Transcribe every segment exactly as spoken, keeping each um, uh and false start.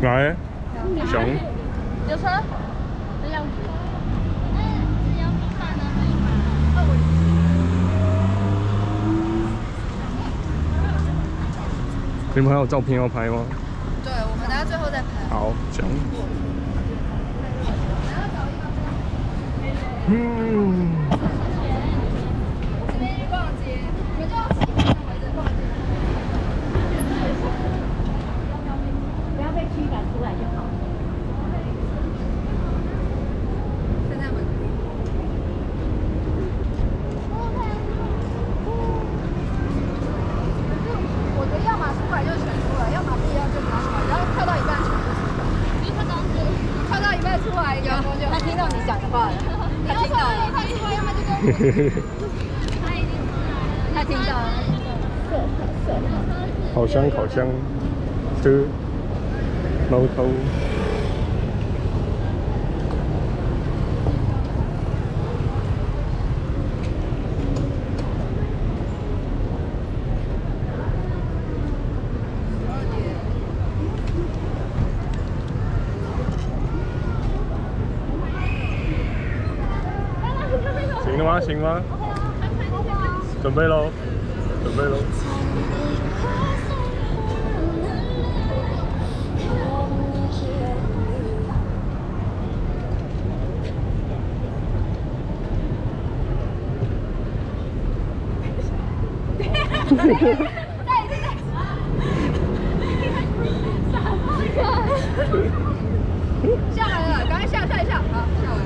来，熊。 有车。这样子。 你们还有照片要拍吗？ 对，我们等下最后再拍。 好，熊。嗯。 这边去逛街，你们就要围着逛街。不要被驱赶出来就好。在那门。我觉得要么出来就全出来，要么不一样就不要出来，然后跳到一半全部出来。你跳到跳到一半出来，有他听到你讲的话了，他听到了，他出来，要么就跟他已经出来了，他听到了。 烤箱，烤箱，车，猫头。行了吗？行吗？准备喽，准备喽。 再一次，再下来了，赶快下下一下，好，下来了。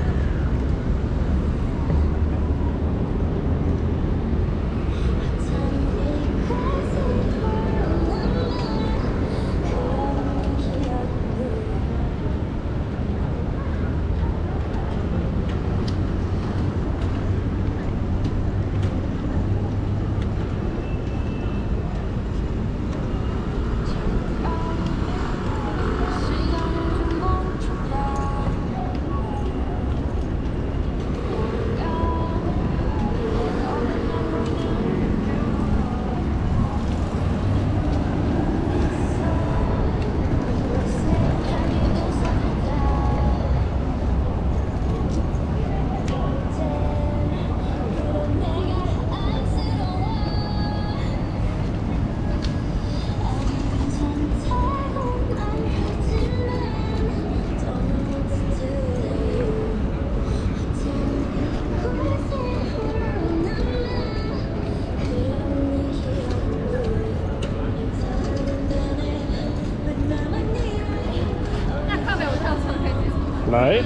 来。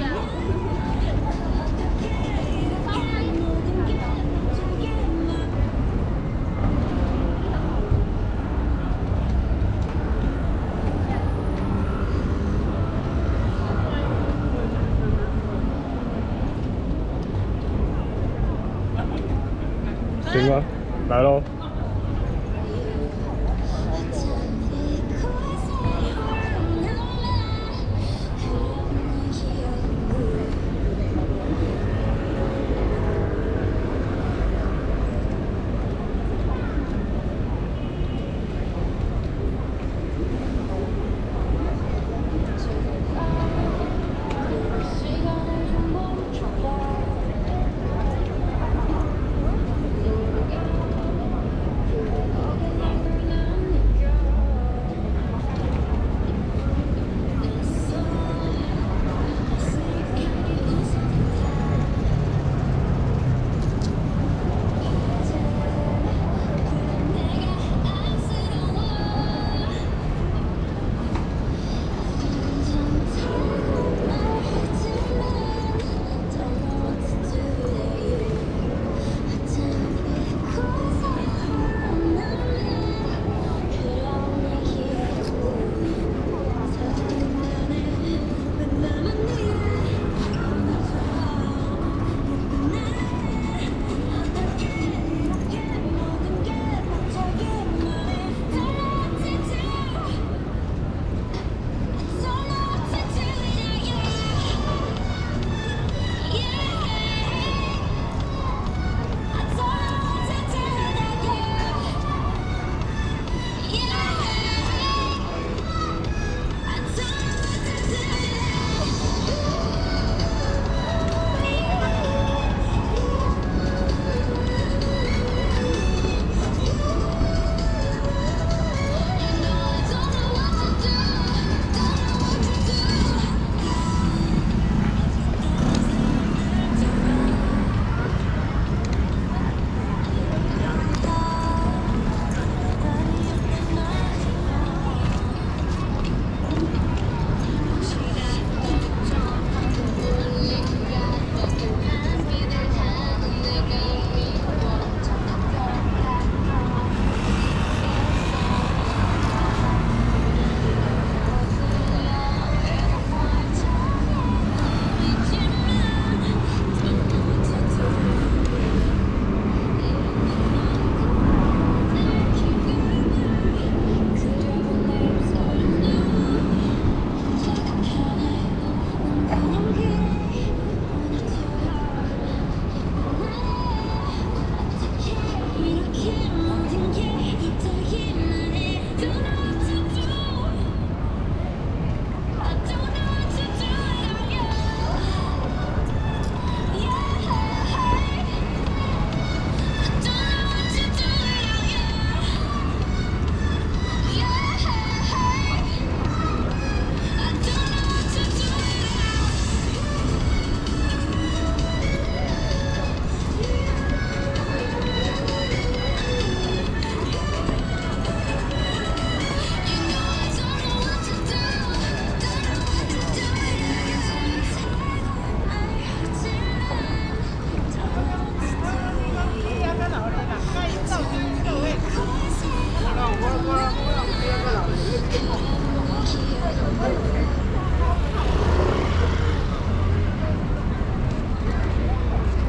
行吗？来喽。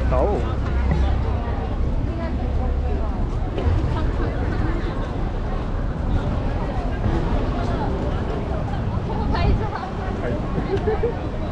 哦。 拍照。